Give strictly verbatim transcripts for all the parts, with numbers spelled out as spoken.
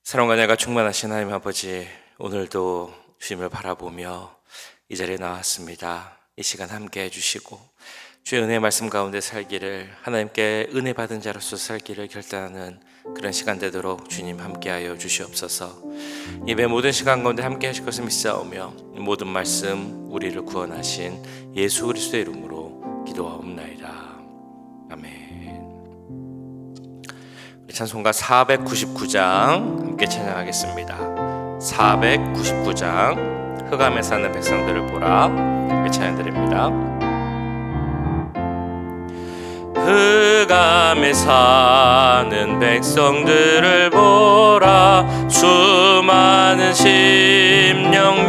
사랑과 은혜가 충만하신 하나님 아버지, 오늘도 주님을 바라보며 이 자리에 나왔습니다. 이 시간 함께 해주시고 주의 은혜의 말씀 가운데 살기를, 하나님께 은혜 받은 자로서 살기를 결단하는 그런 시간 되도록 주님 함께하여 주시옵소서. 예배 모든 시간 가운데 함께 하실 것을 믿사오며 모든 말씀 우리를 구원하신 예수 그리스도의 이름으로 기도하옵나이다. 아멘. 찬송가 사백구십구 장 함께 찬양하겠습니다. 사백구십구 장 흑암에 사는 백성들을 보라 함께 찬양드립니다. 흑암에 사는 백성들을 보라, 수많은 심령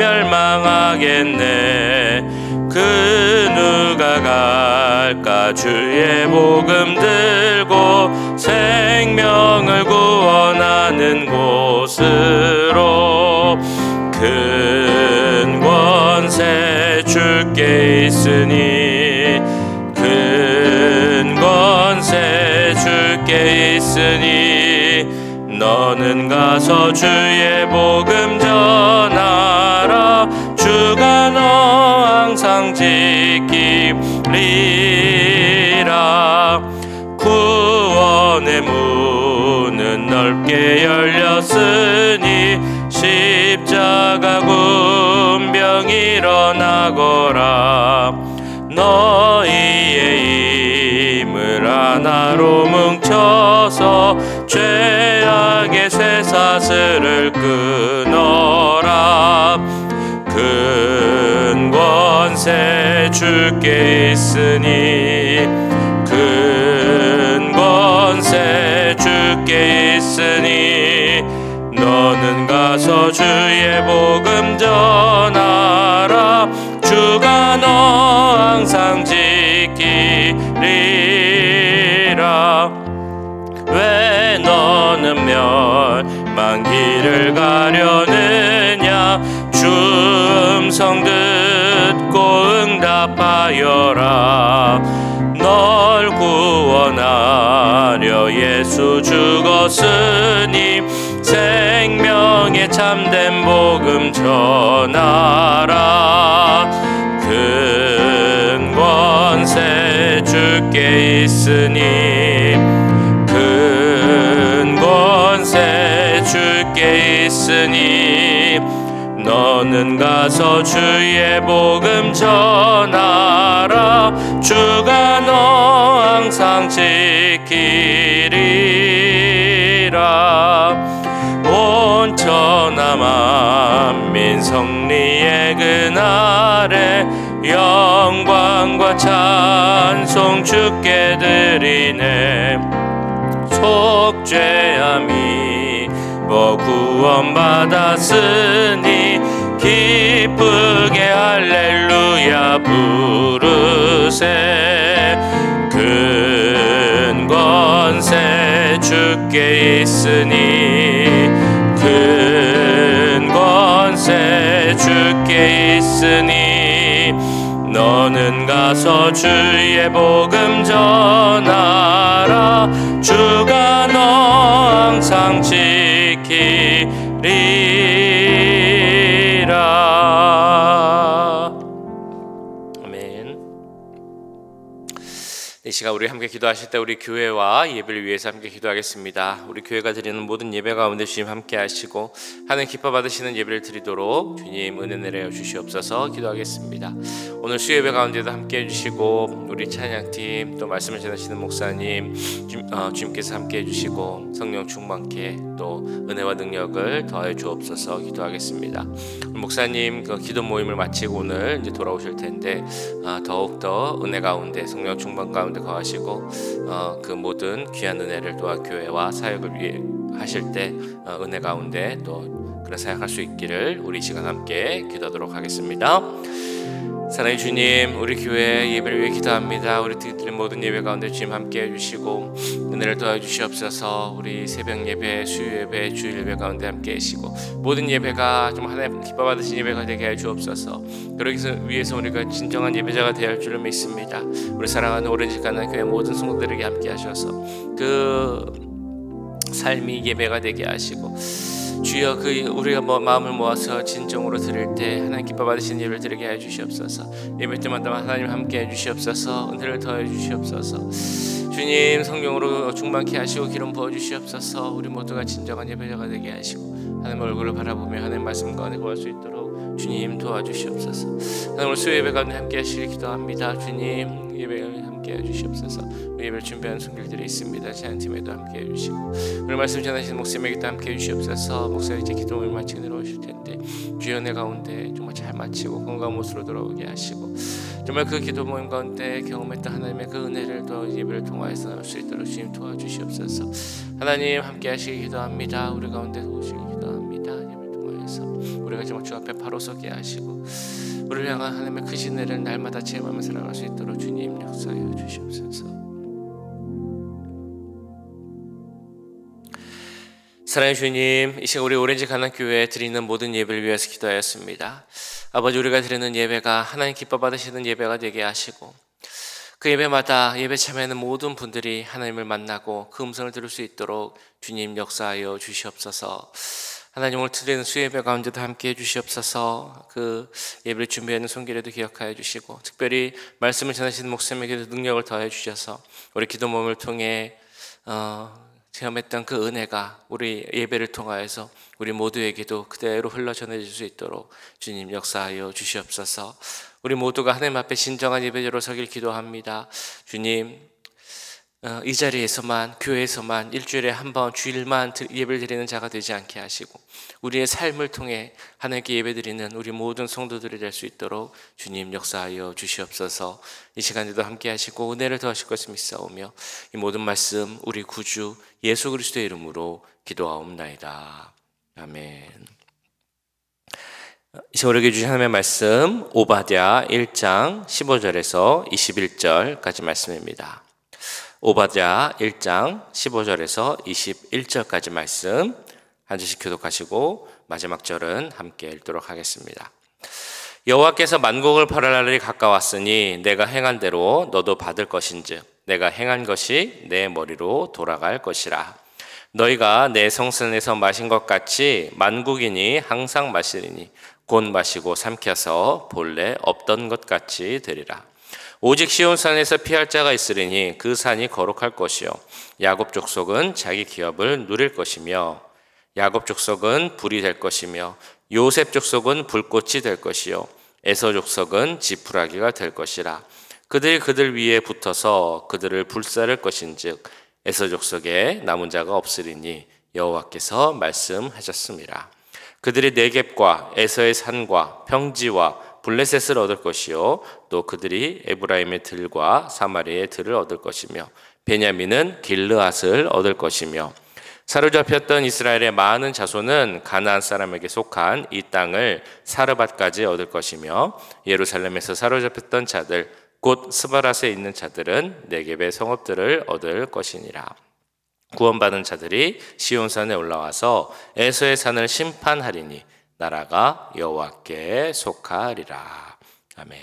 멸망하겠네. 그 누가 갈까 주의 복음 들고 생명을 구원하는 곳으로. 큰 권세 주께 있으니, 큰 권세 주께 있으니, 너는 가서 주의 복음 전하라. 주가 너 항상 지키리라. 구원의 문은 넓게 열렸으니, 십자가 군병 일어나거라. 너희의 힘을 하나로 뭉쳐서 죄악의 쇠사슬을 끊어라. 큰 권세 주께 있으니, 큰 권세 주께 있으니, 너는 가서 주의 복음 전하라. 주가 너 항상 지키리라. 왜 너는 멸망길을 가려느냐. 주 음성 듣고 응답하여라. 널 구원하려 예수 죽었으니, 생명의 참된 복음 전하라. 큰 권세 주께 있으니, 큰 권세 주께 있으니, 너는 가서 주의 복음 전하라. 주가 너 항상 지키리라. 온 천하 만민 성리의 그날에 영광과 찬송 주께 드리네. 속죄함이 뭐 구원받았으니, 기쁘게 할렐루야 부르세. 큰 권세 주께 있으니, 큰 권세 주께 있으니, 너는 가서 주의 복음 전하라. 주가 너 항상 지키리라. 아멘. 이 시간 우리 함께 기도하실 때 우리 교회와 예배를 위해서 함께 기도하겠습니다. 우리 교회가 드리는 모든 예배 가운데 주님 함께 하시고 하나님 기뻐 받으시는 예배를 드리도록 주님 은혜 내려 주시옵소서. 기도하겠습니다. 오늘 수요예배 가운데도 함께 해주시고, 우리 찬양팀 또 말씀을 전하시는 목사님 주, 어, 주님께서 함께 해주시고 성령 충만케 또 은혜와 능력을 더해 주옵소서. 기도하겠습니다. 목사님 그 기도 모임을 마치고 오늘 이제 돌아오실 텐데 어, 더욱 더 은혜 가운데 성령 충만 가운데 거하시고 어, 그 모든 귀한 은혜를 또한 교회와 사역을 위해 하실 때 어, 은혜 가운데 또 그런 사역할 수 있기를 우리 시간 함께 기도하도록 하겠습니다. 사랑의 주님, 우리 교회 예배를 위해 기도합니다. 우리 드린 모든 예배 가운데 주님 함께 해주시고 은혜를 더해 주시옵소서. 우리 새벽 예배, 수요 예배, 주일 예배 가운데 함께 하시고 모든 예배가 좀 하나님 기뻐 받으신 예배가 되게 해 주옵소서. 그러기 위해서 우리가 진정한 예배자가 되어야 할 줄을 믿습니다. 우리 사랑하는 오렌지 가난 교회 모든 성도들에게 함께 하셔서 그 삶이 예배가 되게 하시고 주여 그 우리가 뭐 마음을 모아서 진정으로 드릴 때 하나님 기뻐 받으시는 예배를 드리게 해 주시옵소서. 예배 때마다 하나님 함께 해 주시옵소서. 은혜를 더해 주시옵소서. 주님 성령으로 충만케 하시고 기름 부어 주시옵소서. 우리 모두가 진정한 예배자가 되게 하시고 하나님 얼굴을 바라보며 하나님 말씀 가운데 거할 수 있도록 주님 도와주시옵소서. 하나님 오늘 수요 예배 가운데 함께 하시길 기도합니다. 주님 예배 함께 해주시옵소서. 우리 예배를 준비하는 손길들이 있습니다. 제안팀에도 함께 해주시고 오늘 말씀 전하시는 목사님에게도 함께 해주시옵소서. 목사님 이제 기도를 마치고 내려오실 텐데 주여 내 가운데 정말 잘 마치고 건강한 모습으로 돌아오게 하시고 정말 그 기도 모임 가운데 경험했던 하나님의 그 은혜를 더 예배를 통하여서 나올 수 있도록 주님 도와주시옵소서. 하나님 함께 하시길 기도합니다. 우리 가운데 오시길 기도합니다. 예배를 통하여서 우리가 정말 주 앞에 바로 서게 하시고 우리를 향한 하나님의 크신 은혜를 날마다 체험하며 살아갈 수 있도록 주님 역사하여 주시옵소서. 사랑하는 주님, 이 시간 우리 오렌지 가난교회에 드리는 모든 예배를 위해서 기도하였습니다. 아버지, 우리가 드리는 예배가 하나님 기뻐 받으시는 예배가 되게 하시고 그 예배마다 예배 참여하는 모든 분들이 하나님을 만나고 그 음성을 들을 수 있도록 주님 역사하여 주시옵소서. 하나님 오늘 드리는 수예배 가운데도 함께해 주시옵소서. 그 예배를 준비하는 손길에도 기억하여 주시고 특별히 말씀을 전하시는 목사님에게도 능력을 더해 주셔서 우리 기도 모임을 통해 어, 체험했던 그 은혜가 우리 예배를 통하여서 우리 모두에게도 그대로 흘러 전해질 수 있도록 주님 역사하여 주시옵소서. 우리 모두가 하나님 앞에 진정한 예배자로 서길 기도합니다. 주님 어, 이 자리에서만 교회에서만 일주일에 한 번 주일만 예배를 드리는 자가 되지 않게 하시고 우리의 삶을 통해 하나님께 예배드리는 우리 모든 성도들이 될 수 있도록 주님 역사하여 주시옵소서. 이 시간에도 함께 하시고 은혜를 더하실 것을 믿사오며 이 모든 말씀 우리 구주 예수 그리스도의 이름으로 기도하옵나이다. 아멘. 이 시간 우리에게 주신 하나님의 말씀 오바댜 일 장 십오 절에서 이십일 절까지 말씀입니다. 오바댜 일 장 십오 절에서 이십일 절까지 말씀 한 절씩 교독하시고 마지막 절은 함께 읽도록 하겠습니다. 여호와께서 만국을 벌할 날이 가까웠으니 내가 행한 대로 너도 받을 것인즉 내가 행한 것이 내 머리로 돌아갈 것이라. 너희가 내 성산에서 마신 것 같이 만국인이 항상 마시리니 곧 마시고 삼켜서 본래 없던 것 같이 되리라. 오직 시온산에서 피할 자가 있으리니 그 산이 거룩할 것이요 야곱 족속은 자기 기업을 누릴 것이며 야곱 족속은 불이 될 것이며 요셉 족속은 불꽃이 될 것이요 에서 족속은 지푸라기가 될 것이라. 그들이 그들 위에 붙어서 그들을 불사를 것인즉 에서 족속에 남은 자가 없으리니 여호와께서 말씀하셨습니다. 그들이 네겝과 에서의 산과 평지와 블레셋을 얻을 것이요 또 그들이 에브라임의 들과 사마리아의 들을 얻을 것이며 베냐민은 길르앗을 얻을 것이며 사로잡혔던 이스라엘의 많은 자손은 가나안 사람에게 속한 이 땅을 사르밧까지 얻을 것이며 예루살렘에서 사로잡혔던 자들 곧 스바랏에 있는 자들은 네겝의 성읍들을 얻을 것이니라. 구원받은 자들이 시온산에 올라와서 에서의 산을 심판하리니 나라가 여호와께 속하리라. 아멘.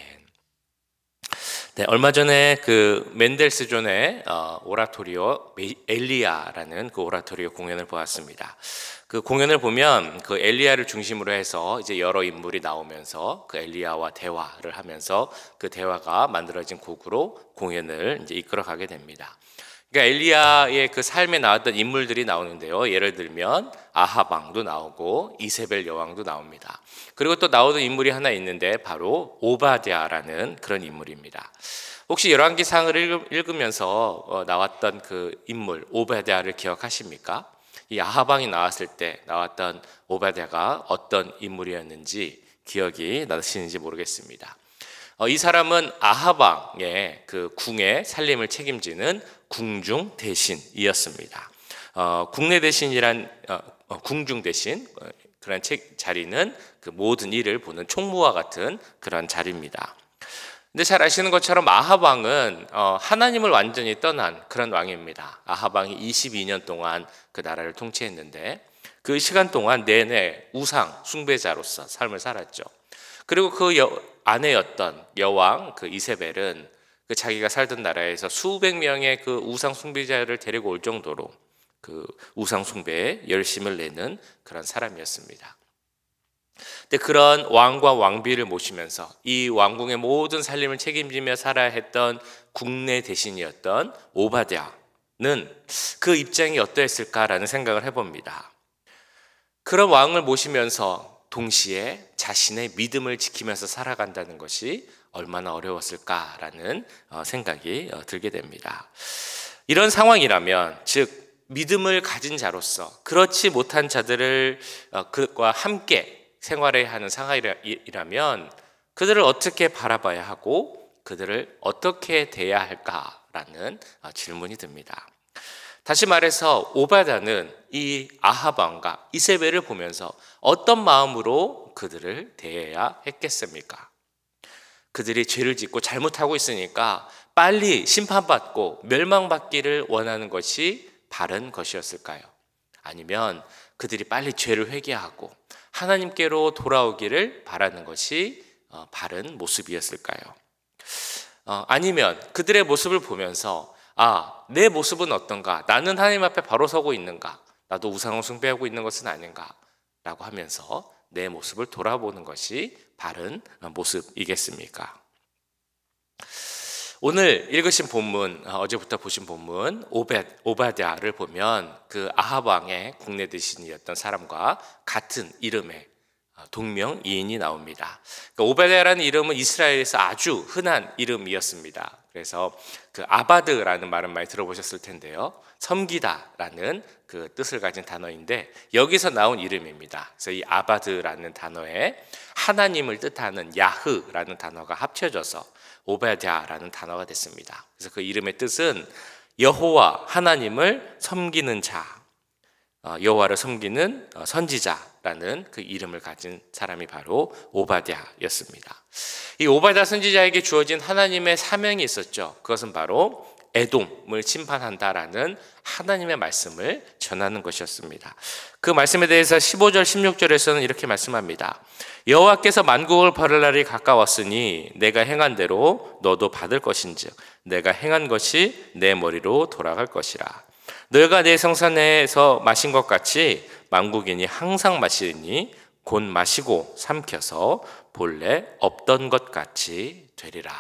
네, 얼마 전에 그 멘델스존의 어, 오라토리오 엘리야라는 그 오라토리오 공연을 보았습니다. 그 공연을 보면 그 엘리야를 중심으로 해서 이제 여러 인물이 나오면서 그 엘리야와 대화를 하면서 그 대화가 만들어진 곡으로 공연을 이제 이끌어가게 됩니다. 그러니까 엘리야의 그 삶에 나왔던 인물들이 나오는데요. 예를 들면 아합 왕도 나오고 이세벨 여왕도 나옵니다. 그리고 또 나오는 인물이 하나 있는데 바로 오바댜라는 그런 인물입니다. 혹시 열왕기상을 읽으면서 나왔던 그 인물 오바댜를 기억하십니까? 이 아합 왕이 나왔을 때 나왔던 오바댜가 어떤 인물이었는지 기억이 나시는지 모르겠습니다. 이 사람은 아합 왕의 그 궁의 살림을 책임지는 궁중 대신이었습니다. 어, 국내 대신이란 어, 어, 궁중 대신 어, 그런 책, 자리는 그 모든 일을 보는 총무와 같은 그런 자리입니다. 근데 잘 아시는 것처럼 아합 왕은 어, 하나님을 완전히 떠난 그런 왕입니다. 아합 왕이 이십이 년 동안 그 나라를 통치했는데 그 시간 동안 내내 우상 숭배자로서 삶을 살았죠. 그리고 그 여, 아내였던 여왕 그 이세벨은 그 자기가 살던 나라에서 수백 명의 그 우상 숭배자를 데리고 올 정도로 그 우상 숭배에 열심을 내는 그런 사람이었습니다. 근데 그런 왕과 왕비를 모시면서 이 왕궁의 모든 살림을 책임지며 살아야 했던 국내 대신이었던 오바댜는 그 입장이 어떠했을까라는 생각을 해봅니다. 그런 왕을 모시면서 동시에 자신의 믿음을 지키면서 살아간다는 것이 얼마나 어려웠을까라는 생각이 들게 됩니다. 이런 상황이라면, 즉 믿음을 가진 자로서 그렇지 못한 자들을 그와 함께 생활해야 하는 상황이라면 그들을 어떻게 바라봐야 하고 그들을 어떻게 대해야 할까라는 질문이 듭니다. 다시 말해서 오바댜는 이 아합 왕과 이세벨을 보면서 어떤 마음으로 그들을 대해야 했겠습니까? 그들이 죄를 짓고 잘못하고 있으니까 빨리 심판받고 멸망받기를 원하는 것이 바른 것이었을까요? 아니면 그들이 빨리 죄를 회개하고 하나님께로 돌아오기를 바라는 것이 바른 모습이었을까요? 아니면 그들의 모습을 보면서 아, 내 모습은 어떤가? 나는 하나님 앞에 바로 서고 있는가? 나도 우상을 숭배하고 있는 것은 아닌가? 라고 하면서 내 모습을 돌아보는 것이 바른 모습이겠습니까? 오늘 읽으신 본문, 어제부터 보신 본문 오벳, 오바댜를 보면 그 아합 왕의 국내 대신이었던 사람과 같은 이름의 동명이인이 나옵니다. 그러니까 오바댜라는 이름은 이스라엘에서 아주 흔한 이름이었습니다. 그래서 그 아바드라는 말은 많이 들어보셨을 텐데요. 섬기다라는 그 뜻을 가진 단어인데 여기서 나온 이름입니다. 그래서 이 아바드라는 단어에 하나님을 뜻하는 야흐라는 단어가 합쳐져서 오바댜라는 단어가 됐습니다. 그래서 그 이름의 뜻은 여호와 하나님을 섬기는 자, 여호와를 섬기는 선지자라는 그 이름을 가진 사람이 바로 오바댜였습니다. 이 오바댜 선지자에게 주어진 하나님의 사명이 있었죠. 그것은 바로 에돔을 심판한다라는 하나님의 말씀을 전하는 것이었습니다. 그 말씀에 대해서 십오 절 십육 절에서는 이렇게 말씀합니다. 여호와께서 만국을 벌할 날이 가까웠으니 내가 행한 대로 너도 받을 것인즉 내가 행한 것이 내 머리로 돌아갈 것이라. 너희가 내 성산에서 마신 것 같이 만국인이 항상 마시니 곧 마시고 삼켜서 본래 없던 것 같이 되리라.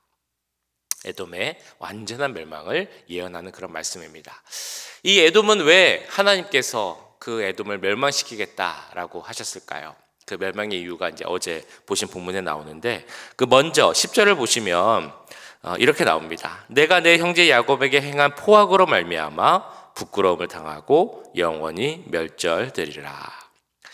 에돔의 완전한 멸망을 예언하는 그런 말씀입니다. 이 에돔은 왜 하나님께서 그 에돔을 멸망시키겠다라고 하셨을까요? 그 멸망의 이유가 이제 어제 보신 본문에 나오는데 그 먼저 십 절을 보시면 이렇게 나옵니다. 내가 내 형제 야곱에게 행한 포악으로 말미암아 부끄러움을 당하고 영원히 멸절되리라.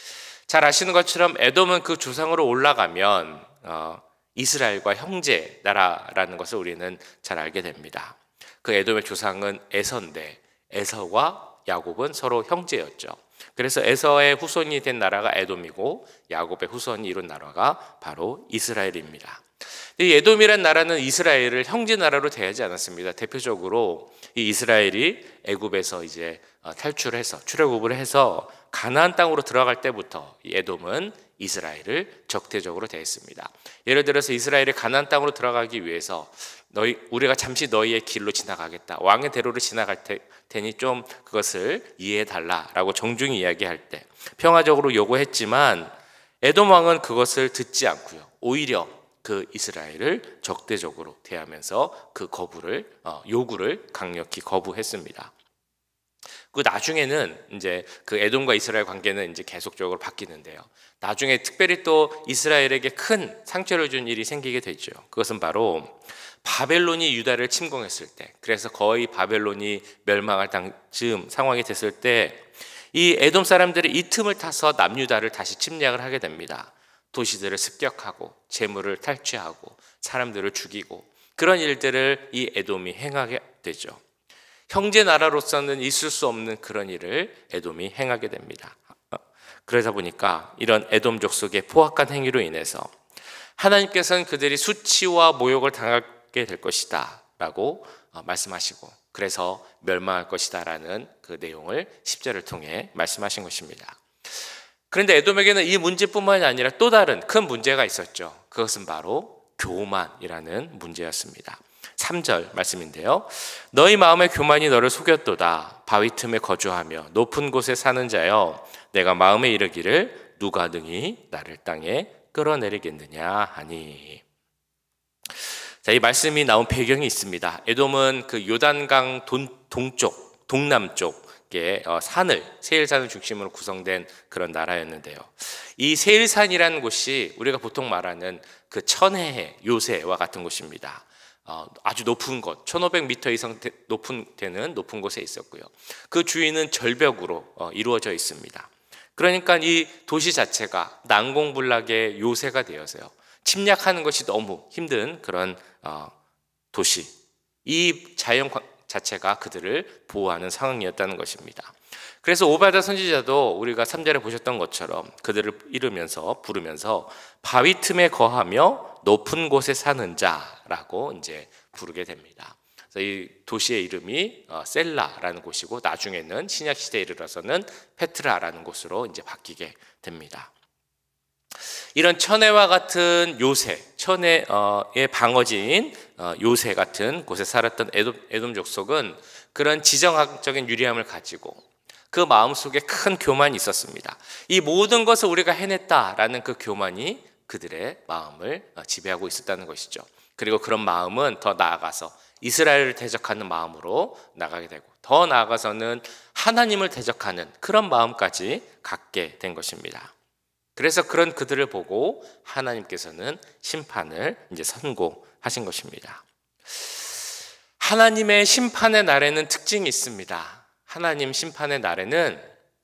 잘 아시는 것처럼 에돔은 그 조상으로 올라가면 어, 이스라엘과 형제 나라라는 것을 우리는 잘 알게 됩니다. 그 에돔의 조상은 에서인데 에서와 야곱은 서로 형제였죠. 그래서 에서의 후손이 된 나라가 에돔이고 야곱의 후손이 이룬 나라가 바로 이스라엘입니다. 이 에돔이란 나라는 이스라엘을 형제 나라로 대하지 않았습니다. 대표적으로 이 이스라엘이 애굽에서 이제 탈출해서 출애굽을 해서 가나안 땅으로 들어갈 때부터 이 에돔은 이스라엘을 적대적으로 대했습니다. 예를 들어서 이스라엘이 가나안 땅으로 들어가기 위해서 너희 우리가 잠시 너희의 길로 지나가겠다. 왕의 대로를 지나갈 테, 테니 좀 그것을 이해해 달라라고 정중히 이야기할 때 평화적으로 요구했지만 에돔 왕은 그것을 듣지 않고요. 오히려 그 이스라엘을 적대적으로 대하면서 그 거부를 어, 요구를 강력히 거부했습니다. 그 나중에는 이제 그 에돔과 이스라엘 관계는 이제 계속적으로 바뀌는데요. 나중에 특별히 또 이스라엘에게 큰 상처를 준 일이 생기게 되죠. 그것은 바로 바벨론이 유다를 침공했을 때, 그래서 거의 바벨론이 멸망할 당쯤 상황이 됐을 때 이 에돔 사람들이 이 틈을 타서 남유다를 다시 침략을 하게 됩니다. 도시들을 습격하고 재물을 탈취하고 사람들을 죽이고 그런 일들을 이 에돔이 행하게 되죠. 형제 나라로서는 있을 수 없는 그런 일을 에돔이 행하게 됩니다. 그러다 보니까 이런 에돔 족속의 포악한 행위로 인해서 하나님께서는 그들이 수치와 모욕을 당하게 될 것이다 라고 말씀하시고 그래서 멸망할 것이다 라는 그 내용을 십 절을 통해 말씀하신 것입니다. 그런데 에돔에게는 이 문제뿐만이 아니라 또 다른 큰 문제가 있었죠. 그것은 바로 교만이라는 문제였습니다. 삼 절 말씀인데요. 너희 마음의 교만이 너를 속였도다. 바위 틈에 거주하며 높은 곳에 사는 자여, 내가 마음에 이르기를 누가 능히 나를 땅에 끌어내리겠느냐 하니. 자, 이 말씀이 나온 배경이 있습니다. 에돔은 그 요단강 돈, 동쪽, 동남쪽에 어, 산을, 세일산을 중심으로 구성된 그런 나라였는데요. 이 세일산이라는 곳이 우리가 보통 말하는 그 천혜해, 요새와 같은 곳입니다. 어, 아주 높은 곳, 천오백 미터 이상 되, 높은 되는 높은 곳에 있었고요. 그 주위는 절벽으로 어, 이루어져 있습니다. 그러니까 이 도시 자체가 난공불락의 요새가 되어서요, 침략하는 것이 너무 힘든 그런 어, 도시, 이 자연 자체가 그들을 보호하는 상황이었다는 것입니다. 그래서 오바댜 선지자도 우리가 삼 절에 보셨던 것처럼 그들을 이르면서 부르면서 바위 틈에 거하며 높은 곳에 사는 자라고 이제 부르게 됩니다. 그래서 이 도시의 이름이 셀라라는 곳이고, 나중에는 신약 시대에 이르러서는 페트라라는 곳으로 이제 바뀌게 됩니다. 이런 천혜와 같은 요새, 천혜의 방어지인 요새 같은 곳에 살았던 에돔, 에돔 족속은 그런 지정학적인 유리함을 가지고 그 마음속에 큰 교만이 있었습니다. 이 모든 것을 우리가 해냈다라는 그 교만이 그들의 마음을 지배하고 있었다는 것이죠. 그리고 그런 마음은 더 나아가서 이스라엘을 대적하는 마음으로 나가게 되고, 더 나아가서는 하나님을 대적하는 그런 마음까지 갖게 된 것입니다. 그래서 그런 그들을 보고 하나님께서는 심판을 이제 선고하신 것입니다. 하나님의 심판의 날에는 특징이 있습니다. 하나님 심판의 날에는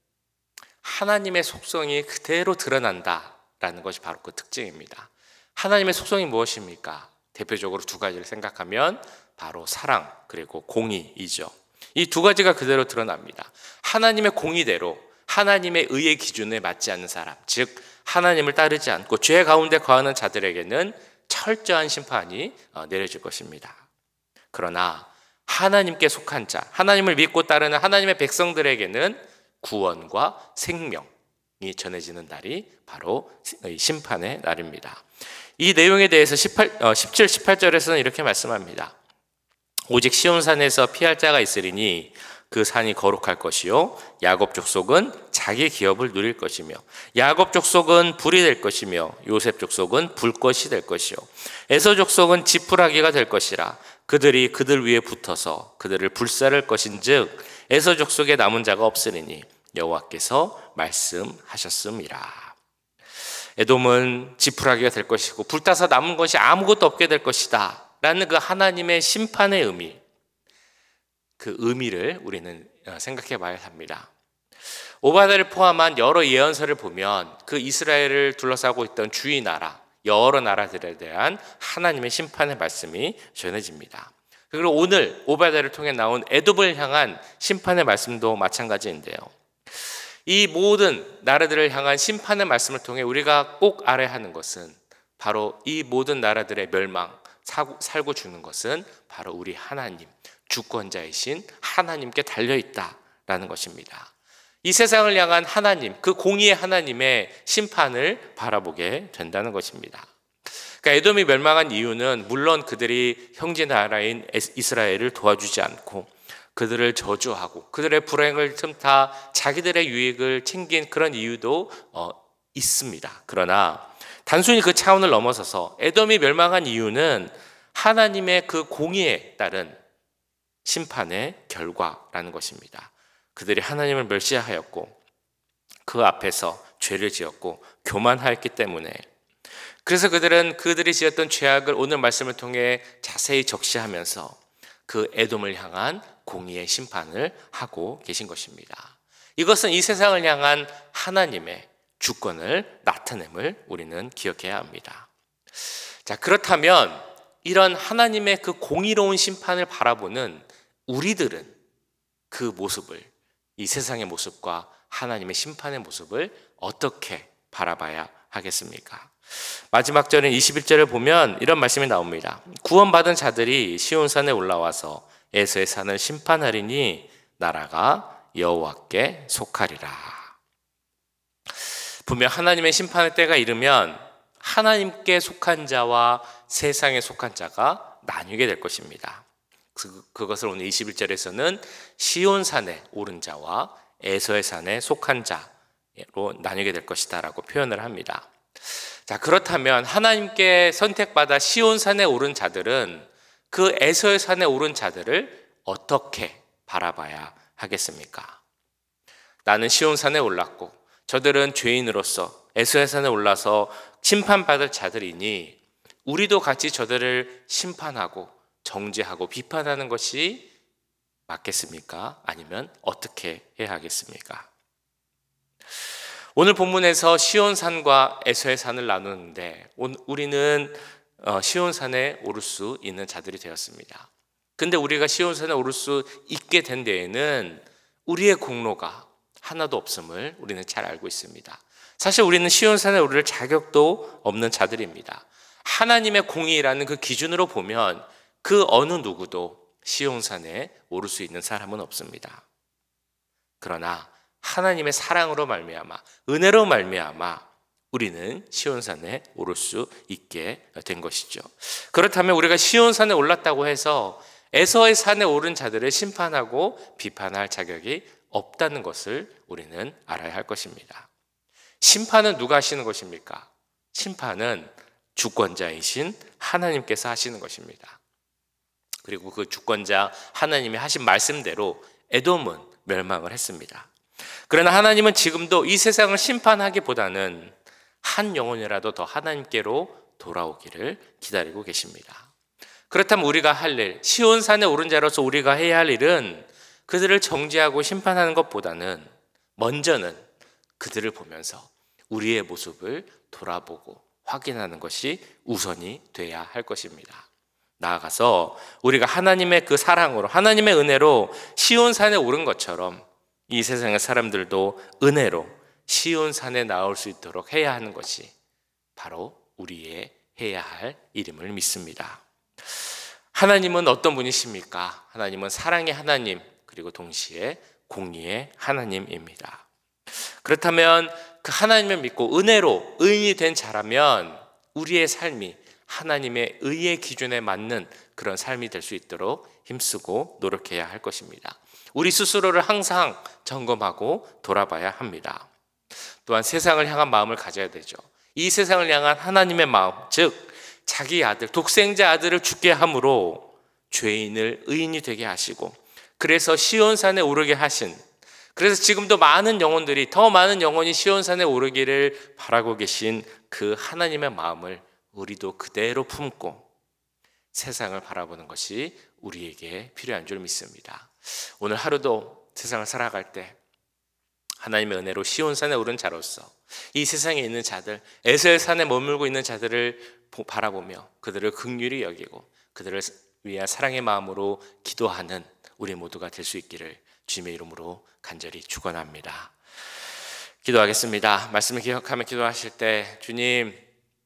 하나님의 속성이 그대로 드러난다라는 것이 바로 그 특징입니다. 하나님의 속성이 무엇입니까? 대표적으로 두 가지를 생각하면 바로 사랑 그리고 공의이죠. 이 두 가지가 그대로 드러납니다. 하나님의 공의대로, 하나님의 의의 기준에 맞지 않는 사람, 즉 하나님을 따르지 않고 죄 가운데 거하는 자들에게는 철저한 심판이 내려질 것입니다. 그러나 하나님께 속한 자, 하나님을 믿고 따르는 하나님의 백성들에게는 구원과 생명이 전해지는 날이 바로 심판의 날입니다. 이 내용에 대해서 십팔, 어, 십칠, 십팔 절에서는 이렇게 말씀합니다. 오직 시온산에서 피할 자가 있으리니 그 산이 거룩할 것이요, 야곱 족속은 자기 기업을 누릴 것이며, 야곱 족속은 불이 될 것이며, 요셉 족속은 불꽃이 될 것이요, 에서 족속은 지푸라기가 될 것이라. 그들이 그들 위에 붙어서 그들을 불살할 것인즉 에서 족속에 남은 자가 없으리니 여호와께서 말씀하셨음이라. 에돔은 지푸라기가 될 것이고 불타서 남은 것이 아무것도 없게 될 것이다 라는 그 하나님의 심판의 의미, 그 의미를 우리는 생각해 봐야 합니다. 오바댜를 포함한 여러 예언서를 보면 그 이스라엘을 둘러싸고 있던 주위 나라, 여러 나라들에 대한 하나님의 심판의 말씀이 전해집니다. 그리고 오늘 오바댜를 통해 나온 에돔을 향한 심판의 말씀도 마찬가지인데요. 이 모든 나라들을 향한 심판의 말씀을 통해 우리가 꼭 알아야 하는 것은 바로 이 모든 나라들의 멸망, 살고 죽는 것은 바로 우리 하나님, 주권자이신 하나님께 달려있다라는 것입니다. 이 세상을 향한 하나님, 그 공의의 하나님의 심판을 바라보게 된다는 것입니다. 그러니까 에돔이 멸망한 이유는 물론 그들이 형제 나라인 이스라엘을 도와주지 않고 그들을 저주하고 그들의 불행을 틈타 자기들의 유익을 챙긴 그런 이유도 어, 있습니다. 그러나 단순히 그 차원을 넘어서서 에돔이 멸망한 이유는 하나님의 그 공의에 따른 심판의 결과라는 것입니다. 그들이 하나님을 멸시하였고 그 앞에서 죄를 지었고 교만하였기 때문에, 그래서 그들은 그들이 지었던 죄악을 오늘 말씀을 통해 자세히 적시하면서 그 에돔을 향한 공의의 심판을 하고 계신 것입니다. 이것은 이 세상을 향한 하나님의 주권을 나타냄을 우리는 기억해야 합니다. 자, 그렇다면 이런 하나님의 그 공의로운 심판을 바라보는 우리들은 그 모습을, 이 세상의 모습과 하나님의 심판의 모습을 어떻게 바라봐야 하겠습니까? 마지막 절인 이십일 절을 보면 이런 말씀이 나옵니다. 구원받은 자들이 시온산에 올라와서 에서의 산을 심판하리니 나라가 여호와께 속하리라. 분명 하나님의 심판의 때가 이르면 하나님께 속한 자와 세상에 속한 자가 나뉘게 될 것입니다. 그, 그것을 오늘 이십일 절에서는 시온산에 오른 자와 에서의 산에 속한 자로 나뉘게 될 것이다 라고 표현을 합니다. 자, 그렇다면 하나님께 선택받아 시온산에 오른 자들은 그 에서의 산에 오른 자들을 어떻게 바라봐야 하겠습니까? 나는 시온산에 올랐고 저들은 죄인으로서 에서의 산에 올라서 심판받을 자들이니 우리도 같이 저들을 심판하고 정죄하고 비판하는 것이 맞겠습니까? 아니면 어떻게 해야 하겠습니까? 오늘 본문에서 시온산과 에서의 산을 나누는데 우리는 시온산에 오를 수 있는 자들이 되었습니다. 근데 우리가 시온산에 오를 수 있게 된 데에는 우리의 공로가 하나도 없음을 우리는 잘 알고 있습니다. 사실 우리는 시온산에 오를 자격도 없는 자들입니다. 하나님의 공의라는 그 기준으로 보면 그 어느 누구도 시온산에 오를 수 있는 사람은 없습니다. 그러나 하나님의 사랑으로 말미암아 은혜로 말미암아 우리는 시온산에 오를 수 있게 된 것이죠. 그렇다면 우리가 시온산에 올랐다고 해서 에서의 산에 오른 자들을 심판하고 비판할 자격이 없다는 것을 우리는 알아야 할 것입니다. 심판은 누가 하시는 것입니까? 심판은 주권자이신 하나님께서 하시는 것입니다. 그리고 그 주권자 하나님이 하신 말씀대로 에돔은 멸망을 했습니다. 그러나 하나님은 지금도 이 세상을 심판하기보다는 한 영혼이라도 더 하나님께로 돌아오기를 기다리고 계십니다. 그렇다면 우리가 할 일, 시온산에 오른 자로서 우리가 해야 할 일은 그들을 정죄하고 심판하는 것보다는 먼저는 그들을 보면서 우리의 모습을 돌아보고 확인하는 것이 우선이 돼야 할 것입니다. 나아가서 우리가 하나님의 그 사랑으로 하나님의 은혜로 시온산에 오른 것처럼 이 세상의 사람들도 은혜로 시온산에 나올 수 있도록 해야 하는 것이 바로 우리의 해야 할 일임을 믿습니다. 하나님은 어떤 분이십니까? 하나님은 사랑의 하나님 그리고 동시에 공의의 하나님입니다. 그렇다면 그 하나님을 믿고 은혜로 의인이 된 자라면 우리의 삶이 하나님의 의의 기준에 맞는 그런 삶이 될 수 있도록 힘쓰고 노력해야 할 것입니다. 우리 스스로를 항상 점검하고 돌아봐야 합니다. 또한 세상을 향한 마음을 가져야 되죠. 이 세상을 향한 하나님의 마음, 즉 자기 아들, 독생자 아들을 죽게 함으로 죄인을 의인이 되게 하시고 그래서 시온산에 오르게 하신, 그래서 지금도 많은 영혼들이 더 많은 영혼이 시온산에 오르기를 바라고 계신 그 하나님의 마음을 우리도 그대로 품고 세상을 바라보는 것이 우리에게 필요한 줄 믿습니다. 오늘 하루도 세상을 살아갈 때 하나님의 은혜로 시온산에 오른 자로서 이 세상에 있는 자들, 에서의 산에 머물고 있는 자들을 바라보며 그들을 긍휼히 여기고 그들을 위한 사랑의 마음으로 기도하는 우리 모두가 될 수 있기를 주님의 이름으로 간절히 축원합니다. 기도하겠습니다. 말씀을 기억하며 기도하실 때 주님,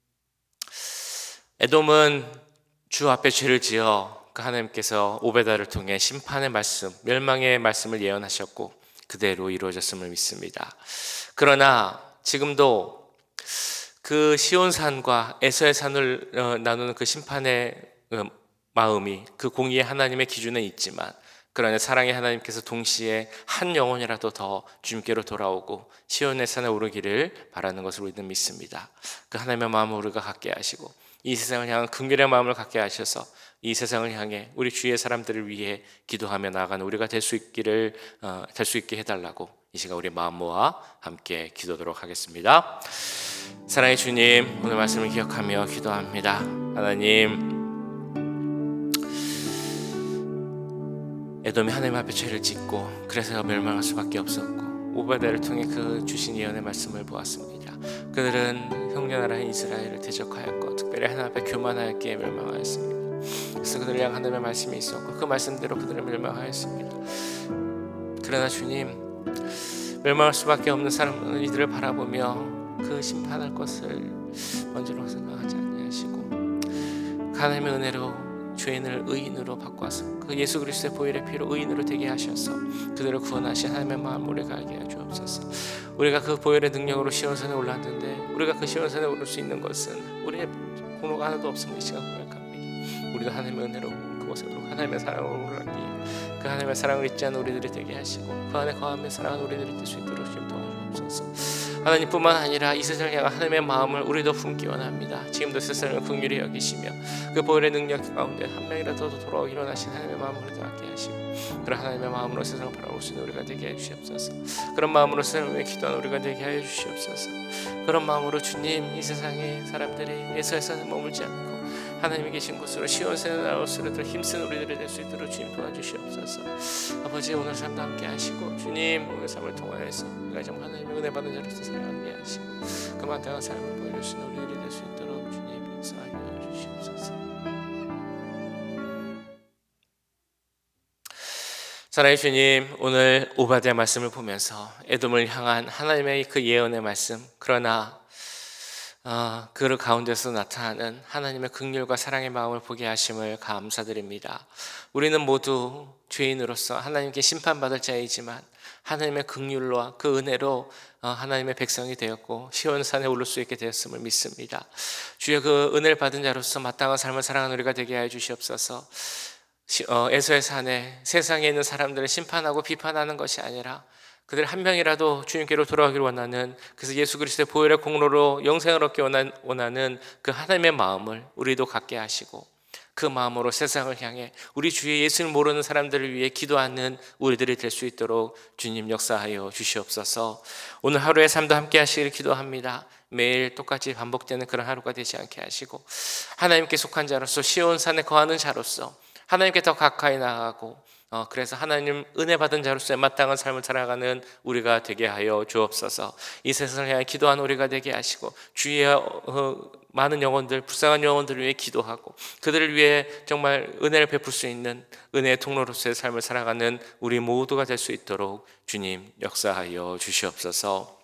에돔은 주 앞에 죄를 지어 그 하나님께서 오베다를 통해 심판의 말씀, 멸망의 말씀을 예언하셨고 그대로 이루어졌음을 믿습니다. 그러나 지금도 그 시온산과 에서의 산을 나누는 그 심판의 마음이 그 공의의 하나님의 기준에 있지만 그러나 사랑의 하나님께서 동시에 한 영혼이라도 더 주님께로 돌아오고 시온의 산에 오르기를 바라는 것을 우리는 믿습니다. 그 하나님의 마음을 우리가 갖게 하시고 이 세상을 향한 긍휼의 마음을 갖게 하셔서 이 세상을 향해 우리 주위의 사람들을 위해 기도하며 나아가는 우리가 될 수 있기를 어, 될 수 있게 해달라고 이 시간 우리 마음 모아 함께 기도하도록 하겠습니다. 사랑의 주님, 오늘 말씀을 기억하며 기도합니다. 하나님, 에돔이 하나님 앞에 죄를 짓고 그래서 멸망할 수밖에 없었고 오베다를 통해 그 주신 예언의 말씀을 보았습니다. 그들은 형제나라인 이스라엘을 대적하였고 특별히 하나님 앞에 교만하였기에 멸망하였습니다. 그래서 그들을 향한 하나님의 말씀이 있었고 그 말씀대로 그들을 멸망하였습니다. 그러나 주님, 멸망할 수밖에 없는 사람은 이들을 바라보며 그 심판할 것을 먼저로 생각하지 아니하시고 하나님의 은혜로 죄인을 의인으로 바꿔서 그 예수 그리스도의 보혈의 피로 의인으로 되게 하셔서 그들을 구원하신 하나님의 마음을 우리가 알게 하여 주옵소서. 우리가 그 보혈의 능력으로 시온산에 올랐는데 우리가 그 시온산에 오를 수 있는 것은 우리의 공로가 하나도 없음을 이 시간 고백합니다. 우리가 하나님의 은혜로 그곳으로 하나님의 사랑으로 올라가기, 그 하나님의 사랑을 잊지 않는 우리들이 되게 하시고 그 안에 거하며 사랑하는 우리들이 될 수 있도록 주님 도와주옵소서. 하나님뿐만 아니라 이 세상을 향한 하나님의 마음을 우리도 품기 원합니다. 지금도 세상을 긍휼히 여기시며 그 보혈의 능력 가운데 한 명이라도 더 돌아오기 원하신 하나님의 마음을 우리도 갖게 하시고 그런 하나님의 마음으로 세상을 바라볼 수 있는 우리가 되게 해주시옵소서. 그런 마음으로 세상을 기도하는 우리가 되게 하여 주시옵소서. 그런 마음으로 주님, 이 세상의 사람들이 예수에서 머물지 않고 하나님이 계신 곳으로 시온산에 나올수록 더 힘쓴 우리들이 될 수 있도록 주님 도와주시옵소서. 아버지, 오늘 삶도 함께 하시고 주님, 오늘 삶을 통하여서 우리가 정말 하나님의 은혜 받는 자로서 살아가게 하시고 그 마땅한 삶을 보여주시는 우리들이 될 수 있도록 주님 역사하여 주시옵소서. 사랑의 주님, 오늘 오바댜 말씀을 보면서 에돔을 향한 하나님의 그 예언의 말씀, 그러나 어, 그 가운데서 나타나는 하나님의 긍휼과 사랑의 마음을 보게 하심을 감사드립니다. 우리는 모두 죄인으로서 하나님께 심판받을 자이지만 하나님의 긍휼과 그 은혜로 어, 하나님의 백성이 되었고 시온산에 오를 수 있게 되었음을 믿습니다. 주여, 그 은혜를 받은 자로서 마땅한 삶을 살아가는 우리가 되게 하여 주시옵소서. 어, 에서의 산에 세상에 있는 사람들을 심판하고 비판하는 것이 아니라 그들 한 명이라도 주님께로 돌아가기를 원하는, 그래서 예수 그리스도의 보혈의 공로로 영생을 얻기 원하는 그 하나님의 마음을 우리도 갖게 하시고 그 마음으로 세상을 향해 우리 주의 예수를 모르는 사람들을 위해 기도하는 우리들이 될 수 있도록 주님 역사하여 주시옵소서. 오늘 하루의 삶도 함께 하시기를 기도합니다. 매일 똑같이 반복되는 그런 하루가 되지 않게 하시고 하나님께 속한 자로서 시온산에 거하는 자로서 하나님께 더 가까이 나아가고 어, 그래서 하나님 은혜 받은 자로서의 마땅한 삶을 살아가는 우리가 되게 하여 주옵소서. 이 세상을 향해 기도하는 우리가 되게 하시고 주의 어, 많은 영혼들, 불쌍한 영혼들을 위해 기도하고 그들을 위해 정말 은혜를 베풀 수 있는 은혜의 통로로서의 삶을 살아가는 우리 모두가 될 수 있도록 주님 역사하여 주시옵소서.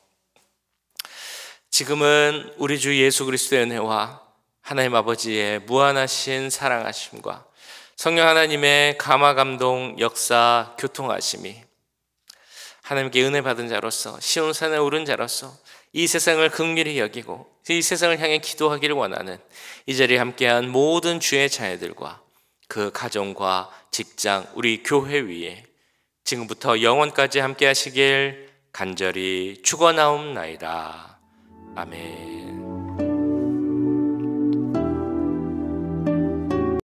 지금은 우리 주 예수 그리스도의 은혜와 하나님 아버지의 무한하신 사랑하심과 성령 하나님의 감화 감동 역사 교통하심이 하나님께 은혜 받은 자로서 시온산에 오른 자로서 이 세상을 긍휼히 여기고 이 세상을 향해 기도하기를 원하는 이 자리에 함께한 모든 주의 자녀들과 그 가정과 직장, 우리 교회 위에 지금부터 영원까지 함께 하시길 간절히 축원하옵나이다. 아멘.